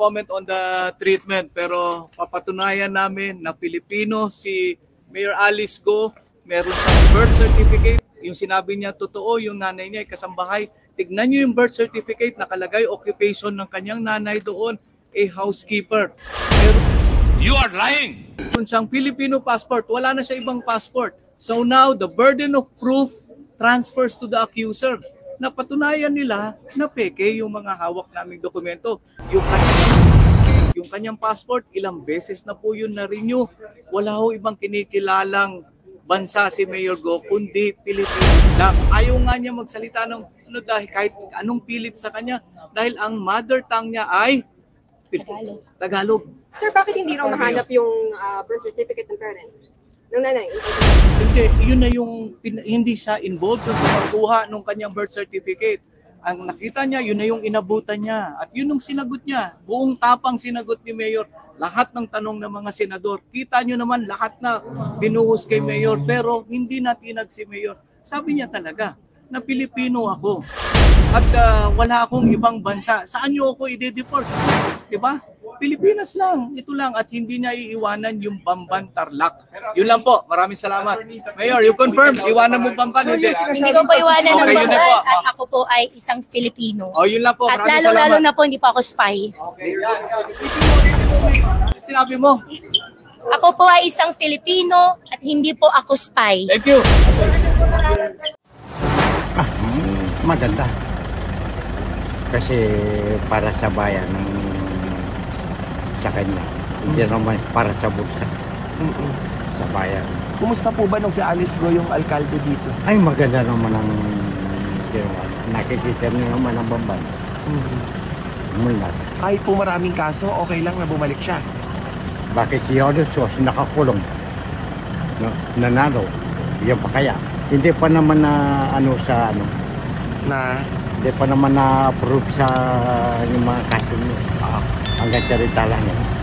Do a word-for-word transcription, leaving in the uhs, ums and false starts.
comment on the treatment, pero papatunayan namin na Filipino si Mayor Alice Go. Meron siyang birth certificate. Yung sinabi niya, totoo, yung nanay niya ay kasambahay. Tignan niyo yung birth certificate, nakalagay occupation ng kanyang nanay doon, a housekeeper. Pero, you are lying! Kung siyang Filipino passport, wala na siya ibang passport. So now, the burden of proof transfers to the accuser. Napatunayan nila na peke yung mga hawak naming dokumento. Yung kanyang, yung kanyang passport, ilang beses na po yun na-renew. Wala ho ibang kinikilalang bansa si Mayor Go, kundi Pilipinas lang. Ayaw nga niya magsalita ng ano, dahil kahit anong pilit sa kanya, dahil ang mother tongue niya ay Tagalog. Tagalog. Sir, bakit hindi raw nahanap yung uh, birth certificate ng parents? Ng nanay? Hindi, yun na yung hindi siya involved sa pagkuha ng kanyang birth certificate. Ang nakita niya, yun na yung inabutan niya. At yun yung sinagot niya. Buong tapang sinagot ni Mayor. Lahat ng tanong ng mga senador. Kita nyo naman lahat na binuhos kay Mayor. Pero hindi natinag si Mayor. Sabi niya talaga na Pilipino ako. At uh, wala akong ibang bansa. Saan nyo ako i-deport? Diba? Pilipinas lang. Ito lang. At hindi niya iiwanan yung Bamban Tarlac. Yun lang po. Maraming salamat. Mayor, you confirm? Iwanan mo Bamban? Hindi. Hindi ko po iwanan ng Okay, yun na Bamban po. at ako po ay isang Filipino. Oh, yun lang po. At Maraming lalo-lalo salamat. na po hindi pa ako spy. Okay. Sinabi mo. Ako po ay isang Filipino at hindi po ako spy. Thank you. Ah, maganda. Kasi para sa bayan sa kanya. Hindi Mm. naman para sa bulsa. Mm-mm. Sa bayan. Kumusta po ba nung si Alice Go yung alkalde dito? Ay, maganda naman ang ginawa. Nakikita niyo naman ang Bamban. Mm-hmm. Mula. Kahit po maraming kaso, okay lang na bumalik siya. Bakit si Yodosos nakakulong? No, nanalo. Yan pa kaya. Hindi pa naman na ano sa ano. Na Hindi pa naman na-approve sa yung mga kaso niya. ah, Hanggang salita lang yan.